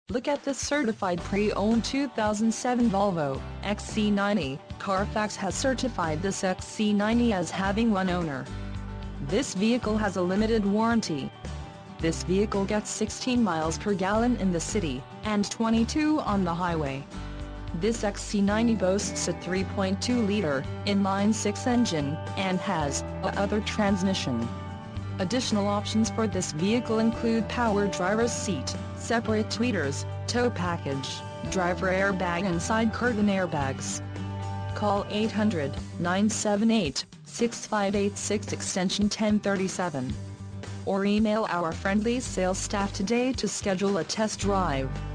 Look at this certified pre-owned 2007 Volvo XC90. Carfax has certified this XC90 as having one owner. This vehicle has a limited warranty. This vehicle gets 16 miles per gallon in the city, and 22 on the highway. This XC90 boasts a 3.2-liter, inline-six engine, and has a other transmission. Additional options for this vehicle include power driver's seat, separate tweeters, tow package, driver airbag and side curtain airbags. Call 800-978-6586 extension 1037. Or email our friendly sales staff today to schedule a test drive.